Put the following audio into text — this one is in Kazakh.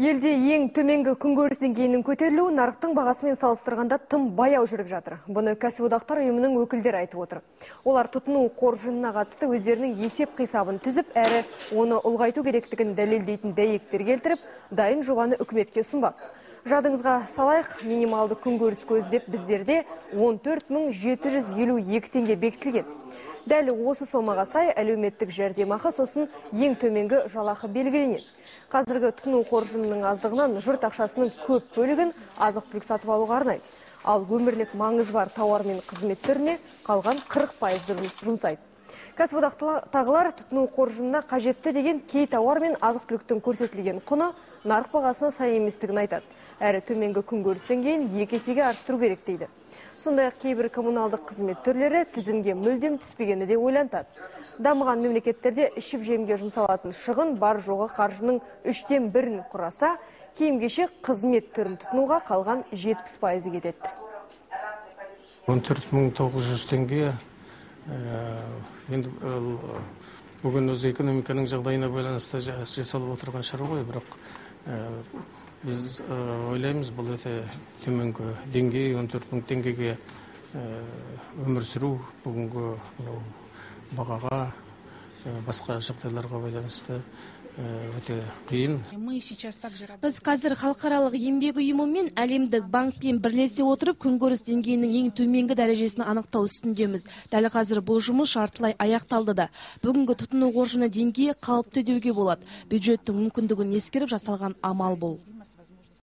Елде ең төменгі күнкөріс деңгейінің көтерілуі нарықтың бағасымен салыстырғанда тым баяу жүріп жатыр. Бұны кәсіподақтар ұйымының өкілдері айтып отыр. Олар тұтыну қоржынына қатысты өздерінің есеп қисабын түзіп, әрі оны ұлғайту керектігін дәлелдейтін дәйектер келтіріп, дайын жобаны үкіметке ұсынбақ. Жадыңызға салайық, минималды күнкөріс көздеп біздерде 14.752 теңге бекітілген. Дәл осы сомаға сай әлеуметтік жәрдемақы, сосын ең төменгі жалақы белгіленеді. Қазіргі тұтыну қоржынының аздығынан жұрт ақшасының көп бөлігін азық-түлік сатып алуға арнайды. Ал өмірлік маңызы бар тауар мен қызмет түріне қалған 40% жұмсайды. Кәсіподақтағылар тұтыну қоржынына қажетті деген кей тауар мен азық-түліктің көрсетілген құны нарық бағасына сай еместігін айтады. Әрі төменгі күнкөріс деңгейін 2 есеге арттыру керек дейді. Сондай-ақ кейбір коммуналдық қызмет түрлері тізімге мүлдем түспегені де ойлантады. Дамыған мемлекеттерде ішіп-жемге жұмсалатын шығын бар жоғы қаржының 1/3 құраса, киім-кешек қызмет түрін тұтынуға қалған 70% кетеді. 14.900 теңге енді бүгін өз экономиканың жағдайына байланысты жасалып отырған шара ғой, бірақ біз ойлаймыз, бұл өте төменгі деңгей, 14.000 теңгеге өмір сүру бүгінгі бағаға, басқа жағдайларға байланысты өте қиын. Біз қазір халықаралық еңбек ұйымы мен әлемдік банкпен бірлесе отырып, күнкөріс деңгейінің ең төменгі дәрежесін анықтау үстіндеміз. Дәл қазір бұл жұмыс жартылай аяқталды да. Бүгінгі тұтыну қоржыны деңгейі қалыпты деуге болады. Бюджеттің мүмкіндігін ескеріп жасалған амал бұл.